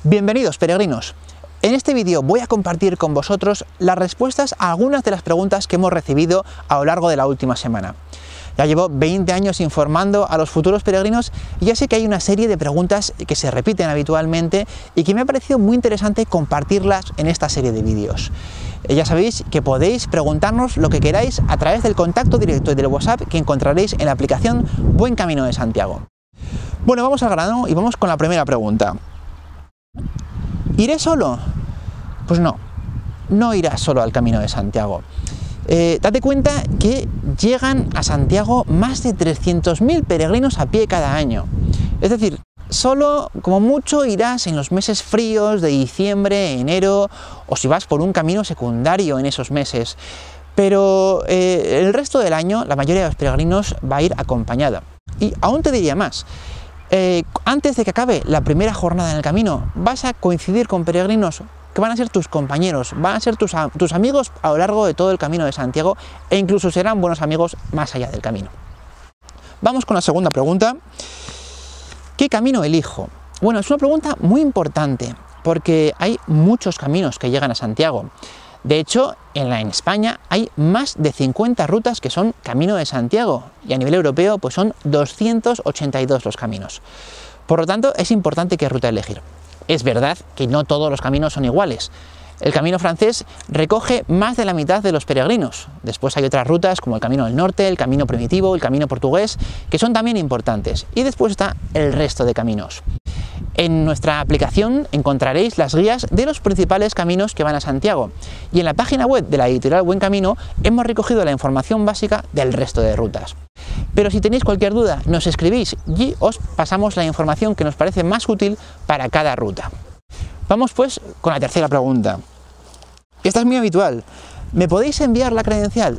Bienvenidos, peregrinos. En este vídeo voy a compartir con vosotros las respuestas a algunas de las preguntas que hemos recibido a lo largo de la última semana. Ya llevo 20 años informando a los futuros peregrinos y ya sé que hay una serie de preguntas que se repiten habitualmente y que me ha parecido muy interesante compartirlas en esta serie de vídeos. Ya sabéis que podéis preguntarnos lo que queráis a través del contacto directo y del WhatsApp que encontraréis en la aplicación Buen Camino de Santiago. Bueno, vamos al grano y vamos con la primera pregunta. ¿Iré solo? Pues no irás solo al Camino de Santiago. Date cuenta que llegan a Santiago más de 300.000 peregrinos a pie cada año. Es decir, solo como mucho irás en los meses fríos de diciembre, enero, o si vas por un camino secundario en esos meses. Pero el resto del año la mayoría de los peregrinos va a ir acompañada. Y aún te diría más. Antes de que acabe la primera jornada en el camino, vas a coincidir con peregrinos que van a ser tus compañeros, van a ser tus amigos a lo largo de todo el Camino de Santiago e incluso serán buenos amigos más allá del camino. Vamos con la segunda pregunta. ¿Qué camino elijo? Bueno, es una pregunta muy importante porque hay muchos caminos que llegan a Santiago. De hecho, en España hay más de 50 rutas que son Camino de Santiago y a nivel europeo pues son 282 los caminos. Por lo tanto, es importante qué ruta elegir. Es verdad que no todos los caminos son iguales. El camino francés recoge más de la mitad de los peregrinos. Después hay otras rutas como el Camino del Norte, el Camino Primitivo, el Camino Portugués, que son también importantes. Y después está el resto de caminos. En nuestra aplicación encontraréis las guías de los principales caminos que van a Santiago. Y en la página web de la editorial Buen Camino hemos recogido la información básica del resto de rutas. Pero si tenéis cualquier duda, nos escribís y os pasamos la información que nos parece más útil para cada ruta. Vamos pues con la tercera pregunta. Esta es muy habitual. ¿Me podéis enviar la credencial?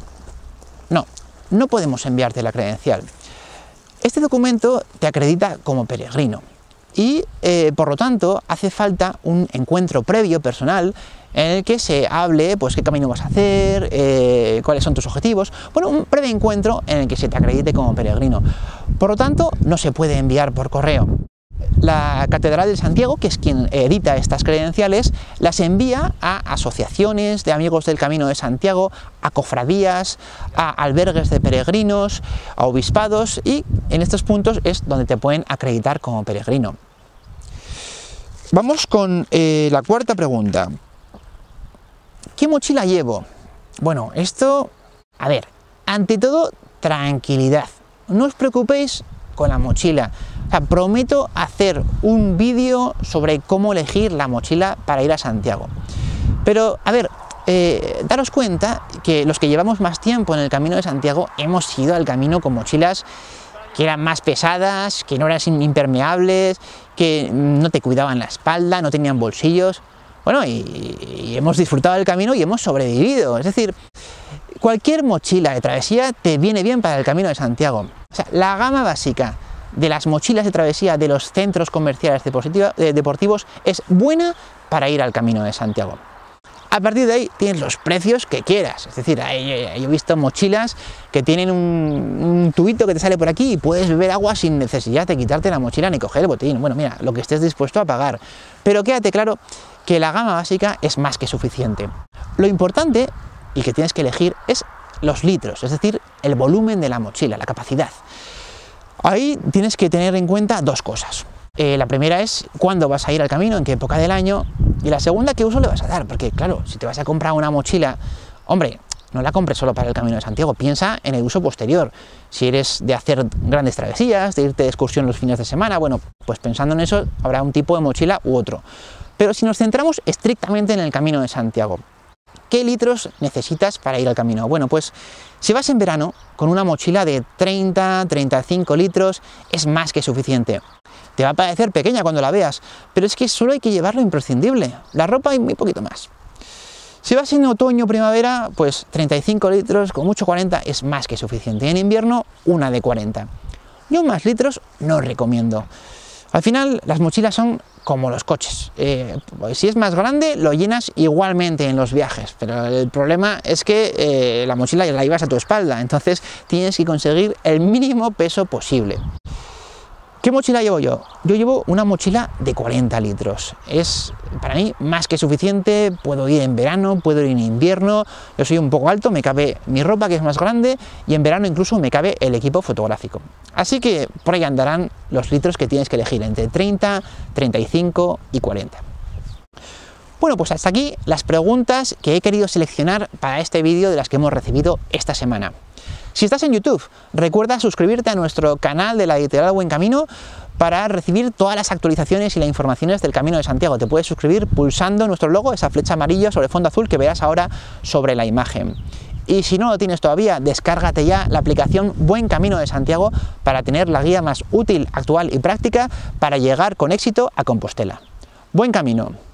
No podemos enviarte la credencial. Este documento te acredita como peregrino y por lo tanto hace falta un encuentro previo personal en el que se hable pues qué camino vas a hacer, cuáles son tus objetivos, bueno, un breve encuentro en el que se te acredite como peregrino. Por lo tanto, no se puede enviar por correo. La Catedral de Santiago, que es quien edita estas credenciales, las envía a asociaciones de amigos del Camino de Santiago, a cofradías, a albergues de peregrinos, a obispados, y en estos puntos es donde te pueden acreditar como peregrino. Vamos con la cuarta pregunta. ¿Qué mochila llevo? Bueno, esto, a ver, ante todo, tranquilidad. No os preocupéis con la mochila. O sea, prometo hacer un vídeo sobre cómo elegir la mochila para ir a Santiago. Pero, a ver, daros cuenta que los que llevamos más tiempo en el Camino de Santiago hemos ido al camino con mochilas que eran más pesadas, que no eran impermeables, que no te cuidaban la espalda, no tenían bolsillos. Bueno, y hemos disfrutado del camino y hemos sobrevivido. Es decir, cualquier mochila de travesía te viene bien para el Camino de Santiago. O sea, la gama básica de las mochilas de travesía de los centros comerciales deportivos es buena para ir al Camino de Santiago. A partir de ahí tienes los precios que quieras. Es decir, yo he visto mochilas que tienen un tubito que te sale por aquí y puedes beber agua sin necesidad de quitarte la mochila ni coger el botín. Bueno, mira, lo que estés dispuesto a pagar. Pero quédate claro que la gama básica es más que suficiente. Lo importante y que tienes que elegir es los litros, es decir, el volumen de la mochila, la capacidad. Ahí tienes que tener en cuenta dos cosas. La primera es cuándo vas a ir al camino, en qué época del año, y la segunda, qué uso le vas a dar, porque claro, si te vas a comprar una mochila, hombre, no la compres solo para el Camino de Santiago, piensa en el uso posterior. Si eres de hacer grandes travesías, de irte de excursión los fines de semana, bueno, pues pensando en eso habrá un tipo de mochila u otro. Pero si nos centramos estrictamente en el Camino de Santiago, ¿qué litros necesitas para ir al camino? Bueno, pues si vas en verano, con una mochila de 30-35 litros es más que suficiente. Te va a parecer pequeña cuando la veas, pero es que solo hay que llevar lo imprescindible, la ropa y muy poquito más. Si vas en otoño o primavera, pues 35 litros, con mucho 40 es más que suficiente. Y en invierno, una de 40. Yo más litros no recomiendo. Al final, las mochilas son como los coches. Si es más grande, lo llenas igualmente en los viajes, pero el problema es que la mochila la llevas a tu espalda, entonces tienes que conseguir el mínimo peso posible. ¿Qué mochila llevo yo? Yo llevo una mochila de 40 litros. Es para mí más que suficiente, puedo ir en verano, puedo ir en invierno, yo soy un poco alto, me cabe mi ropa que es más grande y en verano incluso me cabe el equipo fotográfico. Así que por ahí andarán los litros que tienes que elegir entre 30, 35 y 40. Bueno, pues hasta aquí las preguntas que he querido seleccionar para este vídeo de las que hemos recibido esta semana. Si estás en YouTube, recuerda suscribirte a nuestro canal de la editorial Buen Camino para recibir todas las actualizaciones y las informaciones del Camino de Santiago. Te puedes suscribir pulsando nuestro logo, esa flecha amarilla sobre fondo azul que verás ahora sobre la imagen. Y si no lo tienes todavía, descárgate ya la aplicación Buen Camino de Santiago para tener la guía más útil, actual y práctica para llegar con éxito a Compostela. ¡Buen camino!